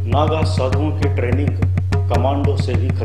नागा साधुओं की training commando से भी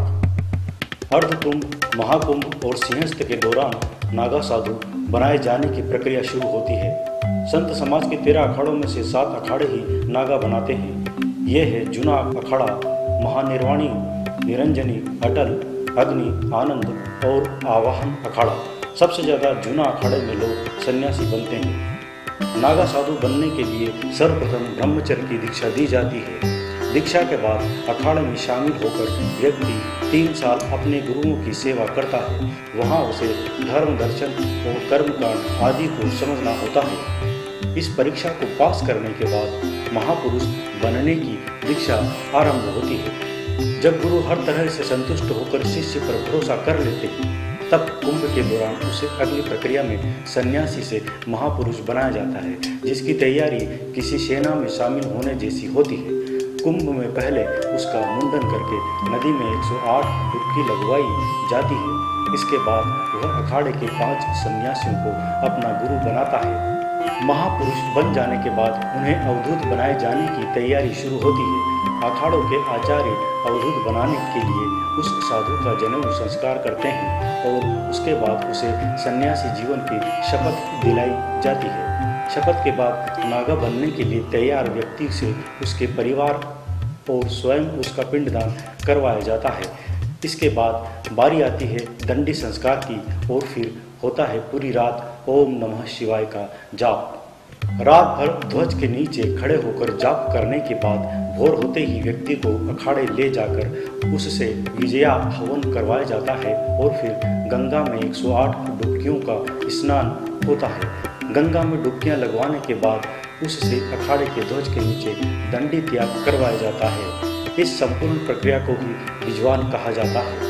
खतरनाक। अर्धकुंभ, महाकुंभ और सिंहस्थ के दौरान नागा साधु बनाए जाने की प्रक्रिया शुरू होती है। संत समाज के 13 अखाड़ों में से 7 अखाड़े ही नागा बनाते हैं। ये है जूना अखाड़ा, महानिर्वाणी, निरंजनी, अटल, अग्नि, आनंद और आवाहन अखाड़ा। सबसे ज़्यादा जूना अखाड़े में लोग सन्यासी बनते हैं। नागा साधु बनने के लिए सर्वप्रथम ब्रह्मचर्य की दीक्षा दी जाती है। दीक्षा के बाद अखाड़े में शामिल होकर व्यक्ति 3 साल अपने गुरुओं की सेवा करता है। वहाँ उसे धर्म, दर्शन और कर्मकांड आदि को समझना होता है। इस परीक्षा को पास करने के बाद महापुरुष बनने की दीक्षा आरंभ होती है। जब गुरु हर तरह से संतुष्ट होकर शिष्य पर भरोसा कर लेते हैं, तब कुंभ के दौरान उसे अगली प्रक्रिया में सन्यासी से महापुरुष बनाया जाता है, जिसकी तैयारी किसी सेना में शामिल होने जैसी होती है। कुंभ में पहले उसका मुंडन करके नदी में 108 डुबकी लगवाई जाती है। इसके बाद वह अखाड़े के 5 सन्यासियों को अपना गुरु बनाता है। महापुरुष बन जाने के बाद उन्हें अवधूत बनाए जाने की तैयारी शुरू होती है। अखाड़ों के आचार्य अवधूत बनाने के लिए उस साधु का जनेऊ संस्कार करते हैं और उसके बाद उसे सन्यासी जीवन की शपथ दिलाई जाती है। शपथ के बाद नागा बनने के लिए तैयार व्यक्ति से उसके परिवार और स्वयं उसका पिंडदान करवाया जाता है। इसके बाद बारी आती है दंडी संस्कार की और फिर होता है पूरी रात ओम नमः शिवाय का जाप। रात भर ध्वज के नीचे खड़े होकर जाप करने के बाद भोर होते ही व्यक्ति को अखाड़े ले जाकर उससे विजया हवन करवाया जाता है और फिर गंगा में 108 डुबकियों का स्नान होता है। गंगा में डुबकियां लगवाने के बाद उससे अखाड़े के ध्वज के नीचे दंडी त्याग करवाया जाता है। इस संपूर्ण प्रक्रिया को ही विजवान कहा जाता है।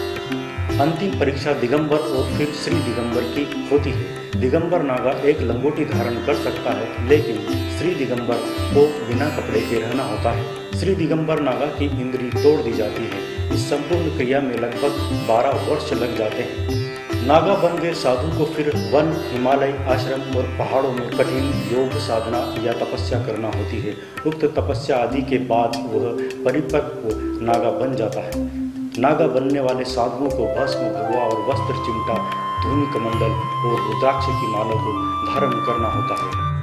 अंतिम परीक्षा दिगंबर और फिर श्री दिगंबर की होती है। दिगंबर नागा एक लंगोटी धारण कर सकता है, लेकिन श्री दिगंबर को बिना कपड़े के रहना होता है। श्री दिगंबर नागा की इंद्री तोड़ दी जाती है। इस संपूर्ण क्रिया में लगभग 12 वर्ष लग जाते हैं। नागा बन गए साधु को फिर वन, हिमालय, आश्रम और पहाड़ों में कठिन योग साधना या तपस्या करना होती है। उक्त तपस्या आदि के बाद वह परिपक्व नागा बन जाता है। नागा बनने वाले साधुओं को भस्म, भगवा और वस्त्र चिमटा, धूनि कमंडल और रुद्राक्ष की माला को धारण करना होता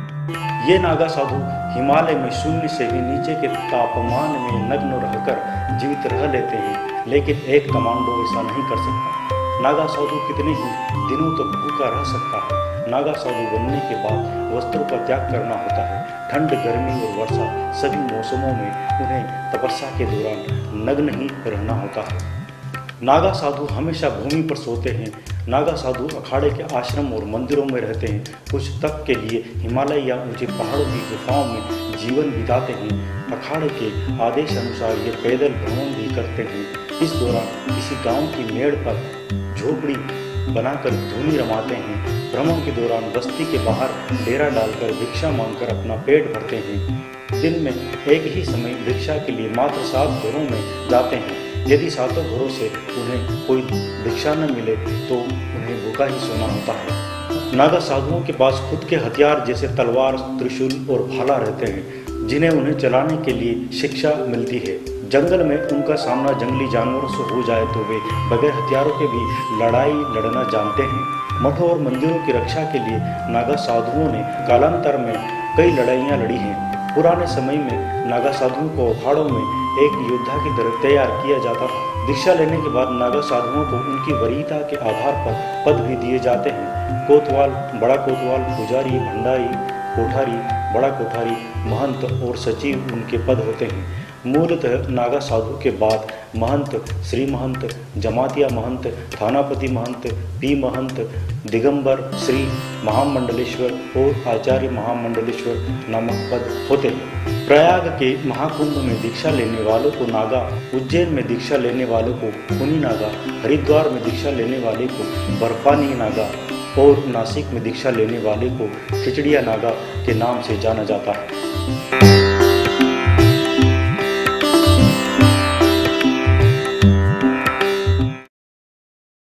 है। ये नागा साधु हिमालय में शून्य से भी नीचे के तापमान में नग्न रहकर जीवित रह लेते हैं, लेकिन एक कमांडो ऐसा नहीं कर सकता। नागा साधु कितने ही दिनों तक भूखा रह सकता है। नागा साधु बनने के बाद वस्त्रों का त्याग करना होता है। ठंड, गर्मी और वर्षा सभी मौसमों में उन्हें तपस्या के दौरान नग्न ही रहना होता है। नागा साधु हमेशा भूमि पर सोते हैं। नागा साधु अखाड़े के आश्रम और मंदिरों में रहते हैं। कुछ तक के लिए हिमालय या ऊंचे पहाड़ों की गुफाओं में जीवन बिताते हैं। अखाड़े के आदेश अनुसार ये पैदल भ्रमण भी करते हैं। इस दौरान किसी गांव की मेड़ पर झोपड़ी बनाकर धूनी रमाते हैं। भ्रमण के दौरान बस्ती के बाहर डेरा डालकर भिक्षा मांगकर अपना पेट भरते हैं। दिन में एक ही समय भिक्षा के लिए मात्र 7 घरों में जाते हैं। यदि 7 घरों से उन्हें कोई भिक्षा न मिले तो उन्हें भूखा ही सोना होता है। नागा साधुओं के पास खुद के हथियार जैसे तलवार, त्रिशूल और भाला रहते हैं, जिन्हें उन्हें चलाने के लिए शिक्षा मिलती है। जंगल में उनका सामना जंगली जानवरों से हो जाए तो वे बगैर हथियारों के भी लड़ाई लड़ना जानते हैं। मठों और मंदिरों की रक्षा के लिए नागा साधुओं ने कालांतर में कई लड़ाइयाँ लड़ी हैं। पुराने समय में नागा साधुओं को अखाड़ों में एक योद्धा की तरह तैयार किया जाता था। दीक्षा लेने के बाद नागा साधुओं को उनकी वरीयता के आधार पर पद भी दिए जाते हैं। कोतवाल, बड़ा कोतवाल, पुजारी, भंडारी, कोठारी, बड़ा कोठारी, महंत और सचिव उनके पद होते हैं। मूलतः नागा साधु के बाद महंत, श्री महंत, जमातिया महंत, थानापति महंत, पी महंत, दिगंबर, श्री महामंडलेश्वर और आचार्य महामंडलेश्वर नामक पद होते हैं। प्रयाग के महाकुंभ में दीक्षा लेने वालों को नागा, उज्जैन में दीक्षा लेने वालों को खुनी नागा, हरिद्वार में दीक्षा लेने वाले को बर्फानी नागा और नासिक में दीक्षा लेने वाले को खिचड़िया नागा के नाम से जाना जाता है।